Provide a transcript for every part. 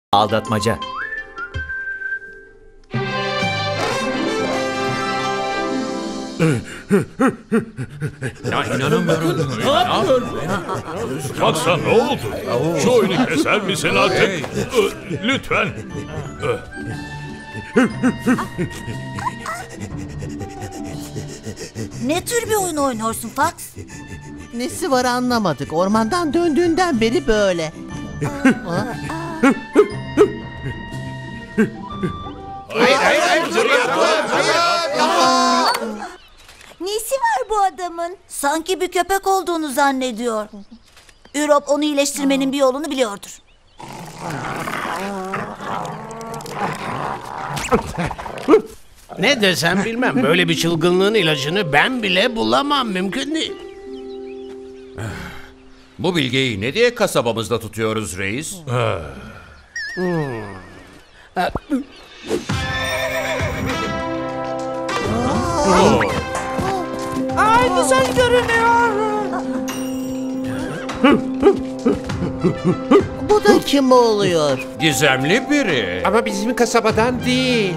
Aldatmaca. Ya inanamıyorum. Ne yapıyor? Baksa ne oldu? Şu oyunu keser misin artık? Lütfen. Ne tür bir oyun oynuyorsun Fox? Nesi var anlamadık. Ormandan döndüğünden beri böyle. Nesi var bu adamın? Sanki bir köpek olduğunu zannediyor. Ürop onu iyileştirmenin bir yolunu biliyordur. Ne desem bilmem. Böyle bir çılgınlığın ilacını ben bile bulamam. Mümkün değil. Bu bilgeyi ne diye kasabamızda tutuyoruz reis? Ay güzel görünüyor. Bu da kim oluyor? Gizemli biri. Ama bizim kasabadan değil.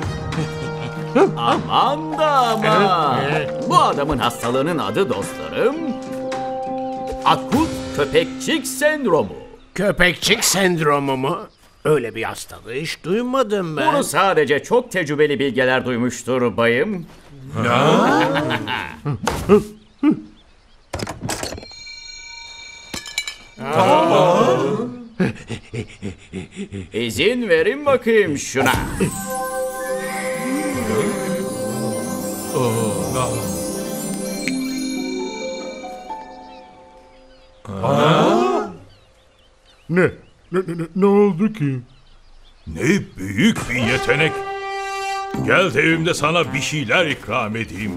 Aman da aman. Bu adamın hastalığının adı dostlarım. Akut köpekçik sendromu. Köpekçik sendromu mu? Öyle bir hastalığı hiç duymadım ben. Bunu sadece çok tecrübeli bilgeler duymuştur bayım. İzin verin bakayım şuna. Ne oldu ki? Ne büyük bir yetenek. Gel de evimde sana bir şeyler ikram edeyim.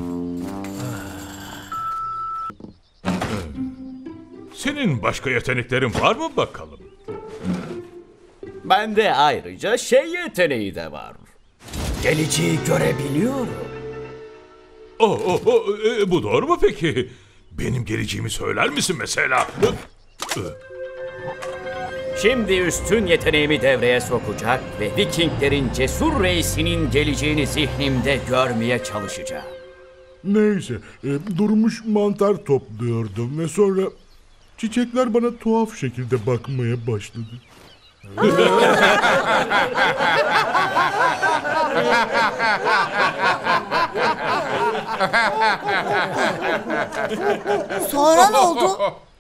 Senin başka yeteneklerin var mı bakalım? Bende ayrıca yeteneği de var. Geleceği görebiliyorum. Bu doğru mu peki? Benim geleceğimi söyler misin mesela? Şimdi üstün yeteneğimi devreye sokacak ve Vikinglerin cesur reisinin geleceğini zihnimde görmeye çalışacağım. Neyse, durmuş mantar topluyordum ve sonra çiçekler bana tuhaf şekilde bakmaya başladı. Sonra ne oldu?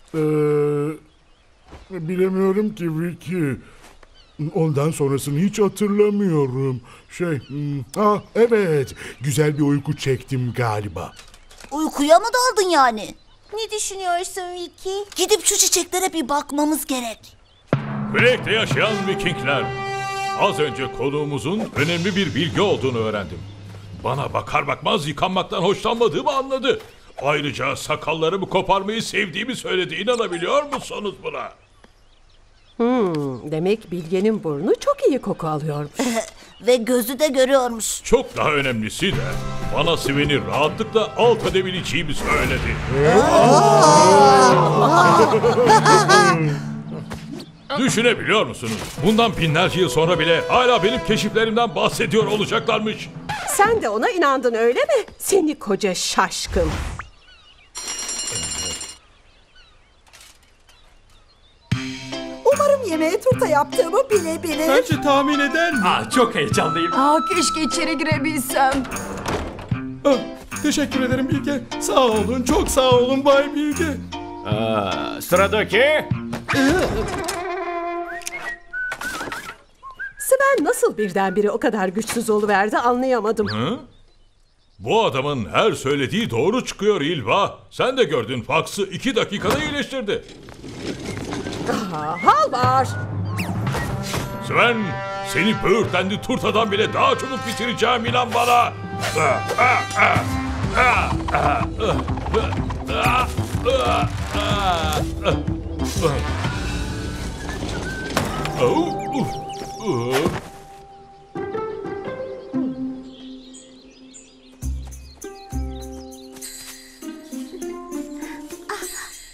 Bilemiyorum ki Vicky. Ondan sonrasını hiç hatırlamıyorum. Evet, güzel bir uyku çektim galiba. Uykuya mı daldın yani? Ne düşünüyorsun Vicky? Gidip şu çiçeklere bir bakmamız gerek. Blake'de yaşayan Vikingler. Az önce konuğumuzun önemli bir bilgi olduğunu öğrendim. Bana bakar bakmaz yıkanmaktan hoşlanmadığımı anladı. Ayrıca sakallarımı koparmayı sevdiğimi söyledi. İnanabiliyor musunuz buna? Demek Bilge'nin burnu çok iyi koku alıyormuş. Ve gözü de görüyormuş. Çok daha önemlisi de bana Sven'i rahatlıkla alt edebileceğimi söyledi. Düşünebiliyor musunuz? Bundan binlerce yıl sonra bile hala benim keşiflerimden bahsediyor olacaklarmış. Sen de ona inandın öyle mi? Seni koca şaşkın. Umarım yemeğe turta yaptığımı bilebilir. Bence tahmin eder mi? Çok heyecanlıyım. Keşke içeri girebilsem. Teşekkür ederim Bilge. Sağ olun, çok sağ olun Bay Bilge. Sıradaki. Sven nasıl birdenbire o kadar güçsüz oluverdi anlayamadım. Bu adamın her söylediği doğru çıkıyor İlva. Sen de gördün, Fox'ı 2 dakikada iyileştirdi. Hal var. Sven, seni böğürtlendi turtadan bile daha çabuk bitireceğim, inan bana.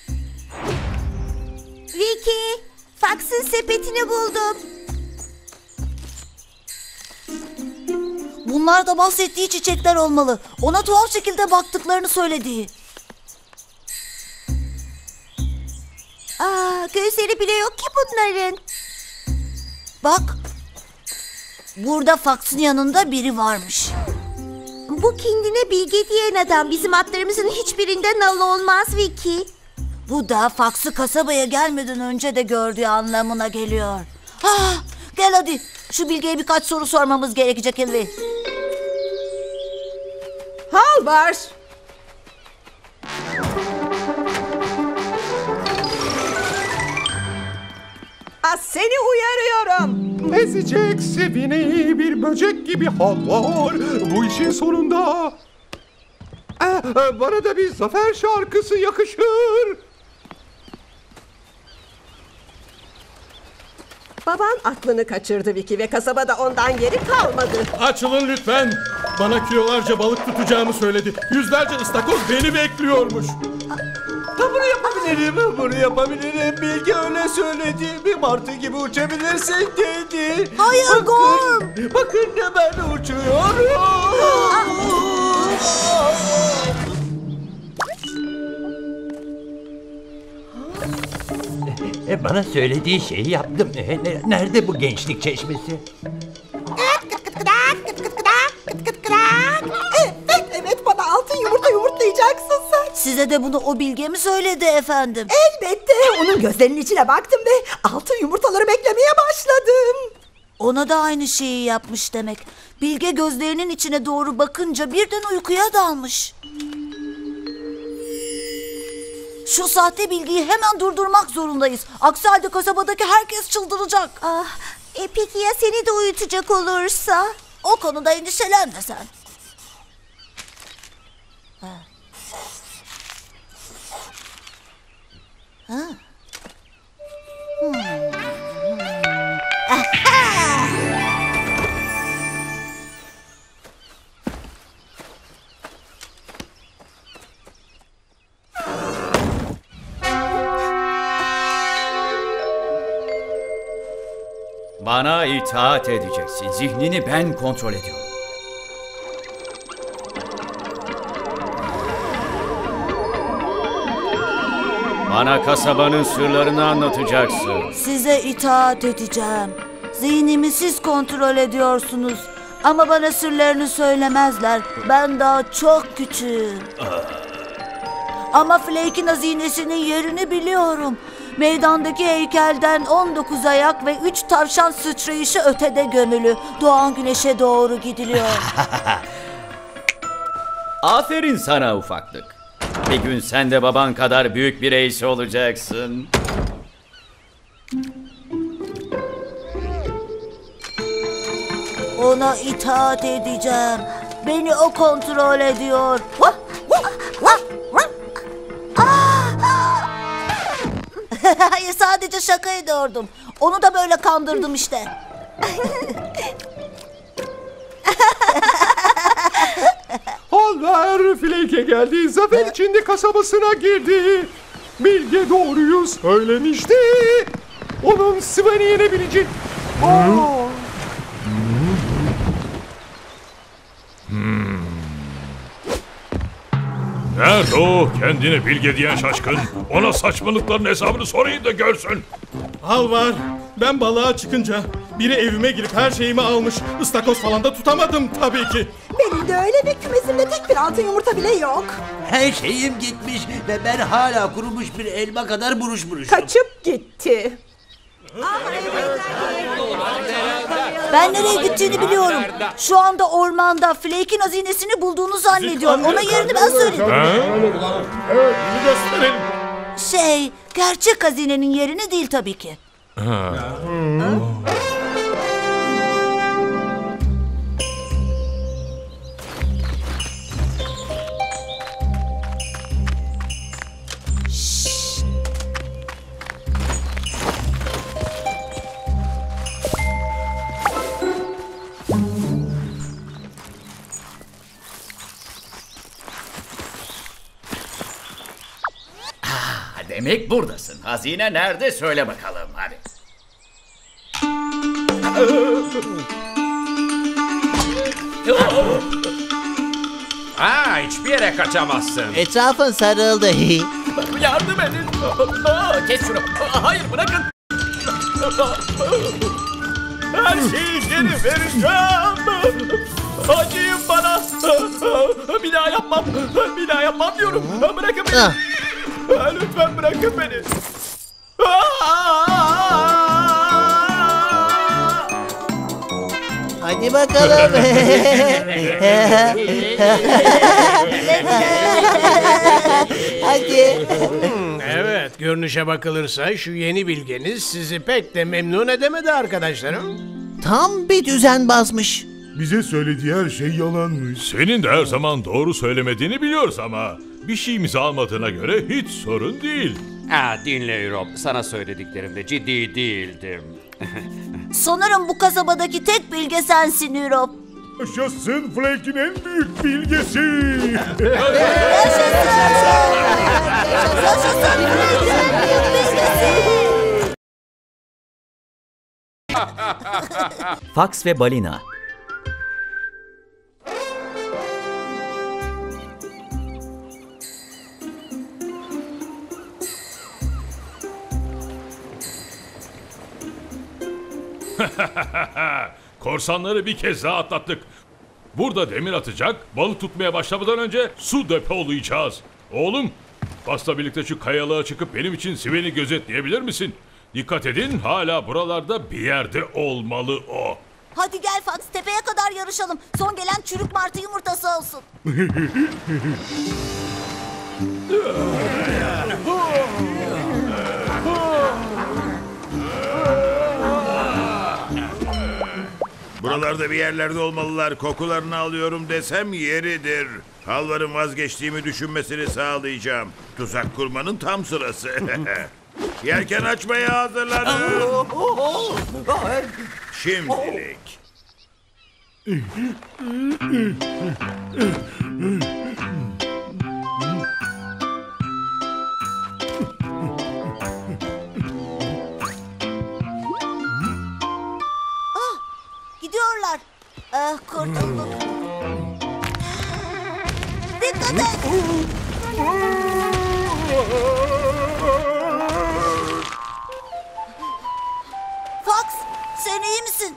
Vicky, Fox'ın sepetini buldum. Bunlar da bahsettiği çiçekler olmalı. Ona tuhaf şekilde baktıklarını söylediği. Gözleri bile yok ki bunların. Bak. Burada Fox'un yanında biri varmış. Bu kendine bilge diyen adam bizim atlarımızın hiçbirinden nal olmaz Vicky. Bu da Fox'u kasabaya gelmeden önce de gördüğü anlamına geliyor. Gel hadi. Şu bilgeye birkaç soru sormamız gerekecek Elvi. Halvar. Seni uyarıyorum. Ezecek sevini bir böcek gibi Halvar. Bu işin sonunda bana da bir zafer şarkısı yakışır. Baban aklını kaçırdı Vicky ve kasabada ondan geri kalmadı. Açılın lütfen. Bana kilolarca balık tutacağımı söyledi. Yüzlerce ıstakoz beni bekliyormuş. Bunu yapabilirim. Bilge öyle söyledi. Bir martı gibi uçabilirsin dedi. Hayır Gorm. Bakın ne ben uçuyorum. Bana söylediği şeyi yaptım. Nerede bu gençlik çeşmesi? Evet bana altın yumurta yumurtlayacaksın sen. Size de bunu o bilge mi söyledi efendim? Elbette. Onun gözlerinin içine baktım ve altın yumurtaları beklemeye başladım. Ona da aynı şeyi yapmış demek. Bilge gözlerinin içine doğru bakınca birden uykuya dalmış. Şu sahte bilgiyi hemen durdurmak zorundayız. Aksi halde kasabadaki herkes çıldıracak. Peki ya seni de uyutacak olursa? O konuda endişelenme sen. Bana itaat edeceksin. Zihnini ben kontrol ediyorum. Bana kasabanın sırlarını anlatacaksın. Size itaat edeceğim. Zihnimi siz kontrol ediyorsunuz. Ama bana sırlarını söylemezler. Ben daha çok küçüğüm. Ama Flake'in hazinesinin yerini biliyorum. Meydandaki heykelden 19 ayak ve 3 tavşan sıçrayışı ötede gömülü. Doğan güneşe doğru gidiliyor. Aferin sana ufaklık. Bir gün sen de baban kadar büyük bir reis olacaksın. Ona itaat edeceğim. Beni o kontrol ediyor. Hayır, sadece şaka ediyordum. Onu da böyle kandırdım işte. Halvar Flake'e geldi. Zafer içinde kasabasına girdi. Bilge doğruyu söylemişti. Onun Sven'i yenebilecek. Nerede o kendine bilge diyen şaşkın? Ona saçmalıkların hesabını sorayım da görsün. Halvar, ben balığa çıkınca biri evime girip her şeyimi almış. Istakoz falan da tutamadım tabii ki. Benim de öyle ve kümesimde tek bir altın yumurta bile yok. Her şeyim gitmiş ve ben hala kurumuş bir elma kadar buruşmuşum. Kaçıp gitti. Ben nereye gittiğini biliyorum. Şu anda ormanda Flake'in hazinesini bulduğunu zannediyor. Ona yerini ben söyledim. Evet, bunu gösterelim. Gerçek hazinenin yerini değil tabii ki. Demek buradasın. Hazine nerede söyle bakalım hadi. Hiçbir yere kaçamazsın. Etrafın sarıldı. Yardım edin. Kes şunu. Hayır, bırakın. Her şeyi geri vereceğim. Acıyın bana. Bir daha yapmam. Bir daha yapmam diyorum. Bırakın beni. Lütfen bırakın beni. Hadi bakalım. Hadi. Evet, görünüşe bakılırsa şu yeni bilgeniz sizi pek de memnun edemedi arkadaşlarım. Tam bir düzenbazmış. Bize söylediği her şey yalanmış. Senin de her zaman doğru söylemediğini biliyoruz ama bir şeyimizi almadığına göre hiç sorun değil. Dinle Europe. Sana söylediklerimde ciddi değildim. Sanırım bu kasabadaki tek bilge sensin Europe. Yaşasın Flake'in en büyük bilgesi. Yaşasın Frank'in en büyük bilgesi. Fox ve Balina. Korsanları bir kez daha atlattık. Burada demir atacak, balık tutmaya başlamadan önce su depolayacağız. Oğlum, Fox'la birlikte şu kayalığa çıkıp benim için Sven'i gözetleyebilir misin? Dikkat edin, hala buralarda bir yerde olmalı o. Hadi gel Fox, tepeye kadar yarışalım. Son gelen çürük martı yumurtası olsun. Buralarda bir yerlerde olmalılar. Kokularını alıyorum desem yeridir. Halvarın vazgeçtiğimi düşünmesini sağlayacağım. Tuzak kurmanın tam sırası. Yelken açmaya hazırlanın. Şimdilik. Gidiyorlar. Kurtulduk. Dikkat et. Fox, sen iyi misin?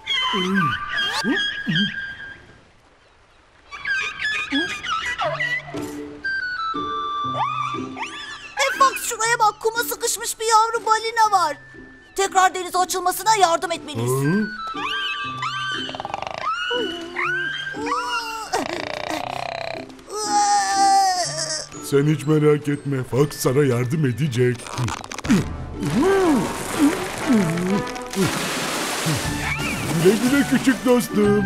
Fox, şuraya bak, kuma sıkışmış bir yavru balina var. Tekrar denize açılmasına yardım etmeliyiz. Sen hiç merak etme. Fox sana yardım edecek. Güle güle küçük dostum.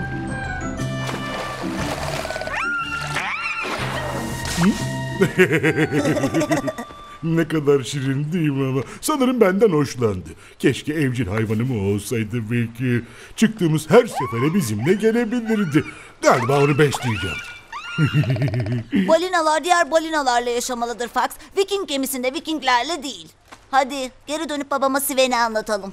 Ne kadar şirin değil mi ama? Sanırım benden hoşlandı. Keşke evcil hayvanım olsaydı belki. Çıktığımız her sefere bizimle gelebilirdi. Galiba onu besleyeceğim. Balinalar diğer balinalarla yaşamalıdır Fox. Viking gemisinde Vikinglerle değil. Hadi geri dönüp babama Sven'i anlatalım.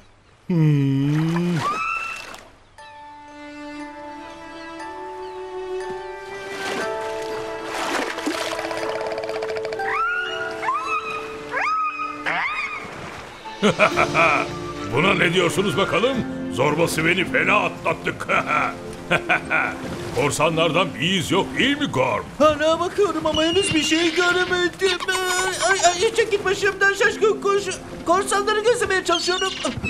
Buna ne diyorsunuz bakalım? Zorba Sven'i fena atlattık. Korsanlardan bir iz yok değil mi Gorm? Hala bakıyorum ama henüz bir şey göremedim. Ay, çekil başımdan şaşkın kuş. Korsanları gözlemeye çalışıyorum.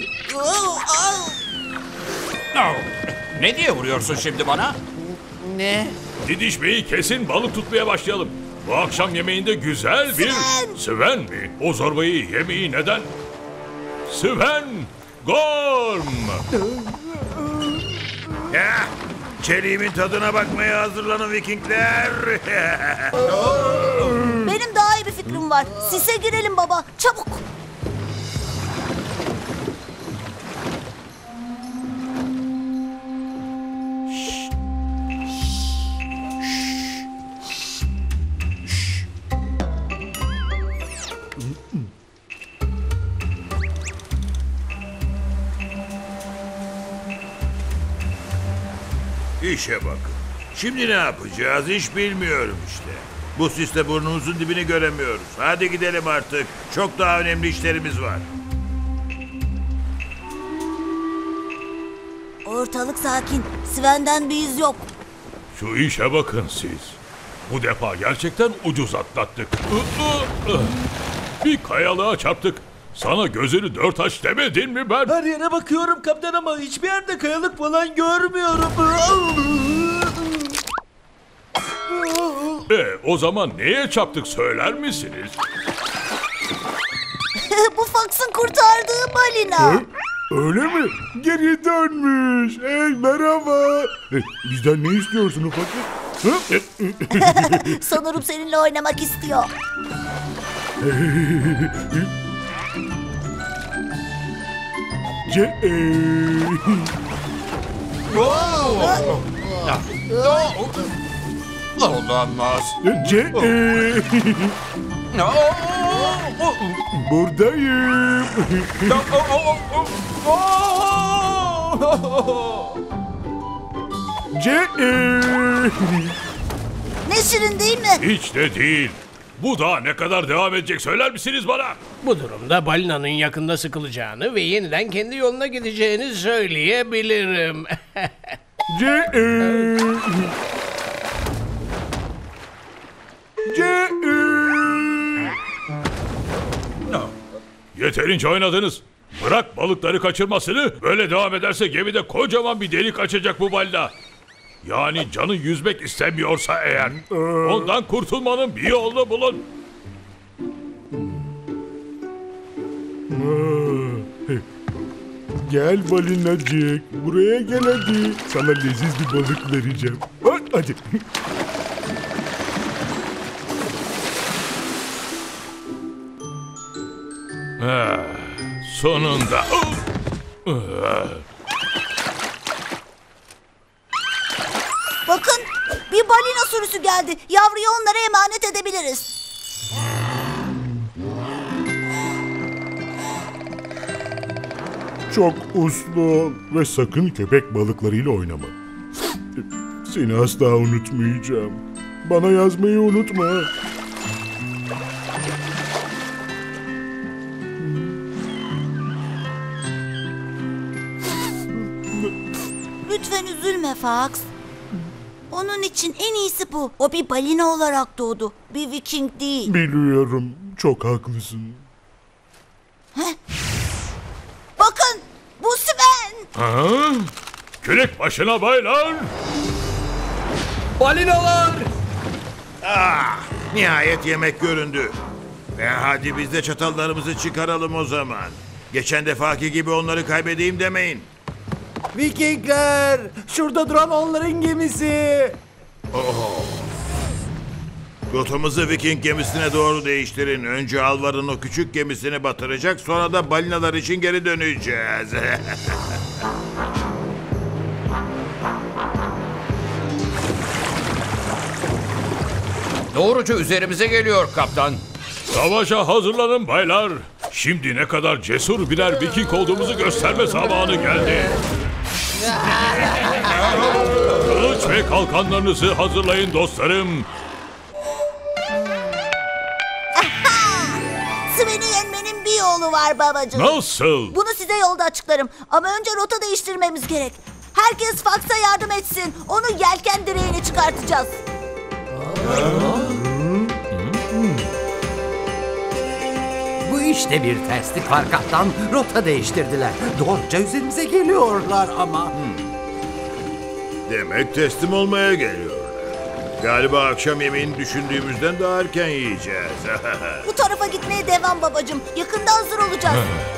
Ne diye vuruyorsun şimdi bana? Ne? Didişmeyi kesin, balık tutmaya başlayalım. Bu akşam yemeğinde güzel bir... Sven mi? O zorbayı yemeği neden? Sven! Gorm! Çeliğimin tadına bakmaya hazırlanın Vikingler. Benim daha iyi bir fikrim var. Sise girelim baba. Çabuk. İşe bakın. Şimdi ne yapacağız hiç bilmiyorum işte. Bu sisle burnumuzun dibini göremiyoruz. Hadi gidelim artık. Çok daha önemli işlerimiz var. Ortalık sakin. Sven'den bir iz yok. Şu işe bakın siz. Bu defa gerçekten ucuz atlattık. Bir kayalığa çarptık. Sana gözünü dört aç demedim mi ben? Her yere bakıyorum kaptan ama hiçbir yerde kayalık falan görmüyorum. O zaman neye çarptık söyler misiniz? Bu Fox'un kurtardığı balina. Öyle mi? Geri dönmüş. Hey merhaba. Bizden ne istiyorsun ufaklık? Sanırım seninle oynamak istiyor. Olamaz. Buradayım. Ne şirin değil mi? Hiç de değil. Bu daha ne kadar devam edecek söyler misiniz bana? Bu durumda balinanın yakında sıkılacağını ve yeniden kendi yoluna gideceğini söyleyebilirim. Yeterince oynadınız. Bırak balıkları kaçırmasını. Böyle devam ederse gemide kocaman bir delik açacak bu balina. Yani canın yüzmek istemiyorsa eğer. Ondan kurtulmanın bir yolunu bulun. Gel balinacık. Buraya gel hadi. Sana leziz bir balık vereceğim. Hadi. Sonunda. Bakın bir balina sürüsü geldi. Yavruyu onlara emanet edebiliriz. Çok uslu ol ve sakın köpek balıklarıyla oynama. Seni asla unutmayacağım. Bana yazmayı unutma. Lütfen üzülme Fox. Onun için en iyisi bu. O bir balina olarak doğdu. Bir Viking değil. Biliyorum. Çok haklısın. Heh. Bakın bu Sven. Ha? Kürek başına baylar. Balinalar! Nihayet yemek göründü. Hadi biz de çatallarımızı çıkaralım o zaman. Geçen defaki gibi onları kaybedeyim demeyin. Vikingler! Şurada duran onların gemisi. Rotamızı Viking gemisine doğru değiştirin. Önce Alvar'ın o küçük gemisini batıracak, sonra da balinalar için geri döneceğiz. Doğruca üzerimize geliyor kaptan. Savaşa hazırlanın baylar. Şimdi ne kadar cesur birer Viking olduğumuzu gösterme zamanı geldi. Kılıç ve kalkanlarınızı hazırlayın dostlarım. Sven'i yenmenin bir yolu var babacığım. Nasıl? Bunu size yolda açıklarım. Ama önce rota değiştirmemiz gerek. Herkes Fox'a yardım etsin. Onu yelken direğine çıkartacağız. Bu işte bir terslik var kaptan. Rota değiştirdiler. Doğruca üzerimize geliyorlar ama. Demek teslim olmaya geliyorlar. Galiba akşam yemeğini düşündüğümüzden daha erken yiyeceğiz. Bu tarafa gitmeye devam babacığım. Yakında hazır olacağız.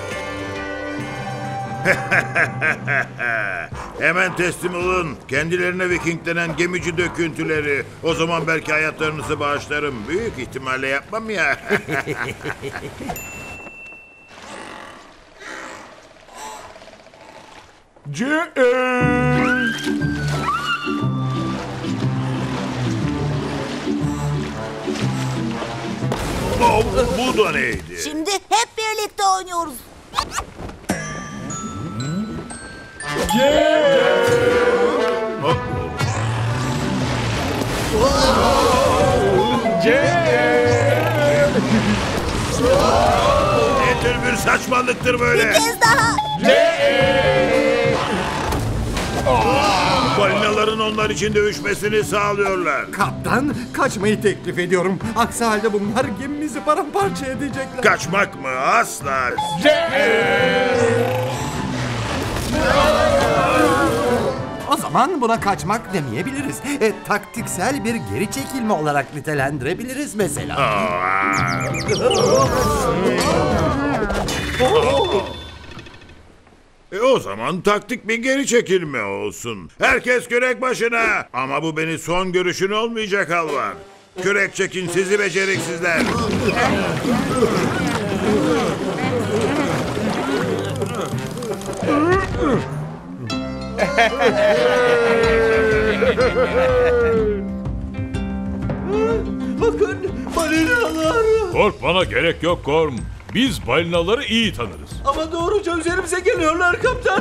Hemen teslim olun. Kendilerine Viking denen gemici döküntüleri. O zaman belki hayatlarınızı bağışlarım. Büyük ihtimalle yapmam ya. Bu da neydi? Şimdi hep birlikte oynuyoruz. saçmalıktır böyle? Bir kez daha. Balinaların onlar için dövüşmesini sağlıyorlar. Kaptan, kaçmayı teklif ediyorum. Aksi halde bunlar gemimizi paramparça edecekler. Kaçmak mı? Asla. O zaman buna kaçmak demeyebiliriz. Taktiksel bir geri çekilme olarak nitelendirebiliriz mesela. O zaman taktik bir geri çekilme olsun. Herkes kürek başına. Ama bu beni son görüşün olmayacak Alvar. Kürek çekin sizi beceriksizler. Bakın balinalar. Korkmana gerek yok Gorm. Biz balinaları iyi tanırız. Ama doğruca üzerimize geliyorlar kaptan.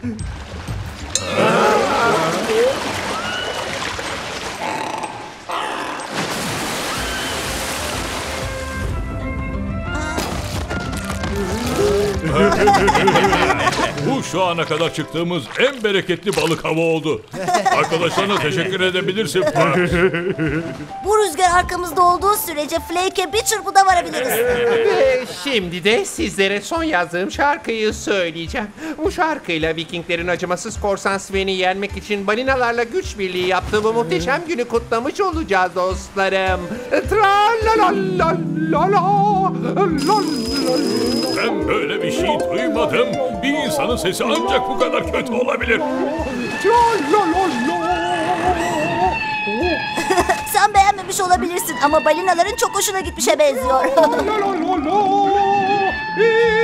Bu şu ana kadar çıktığımız en bereketli balık avı oldu. Arkadaşlarına teşekkür edebilirsin Park. Bu rüzgar arkamızda olduğu sürece Flake'e bir çırpıda varabiliriz. Ve şimdi de sizlere son yazdığım şarkıyı söyleyeceğim. Bu şarkıyla Vikinglerin acımasız korsan Sven'i yenmek için balinalarla güç birliği yaptığı bu muhteşem günü kutlamış olacağız dostlarım. Ben böyle bir şey duymadım. Bir insanın sesi ancak bu kadar kötü olabilir. Sen beğenmemiş olabilirsin ama balinaların çok hoşuna gitmişe benziyor.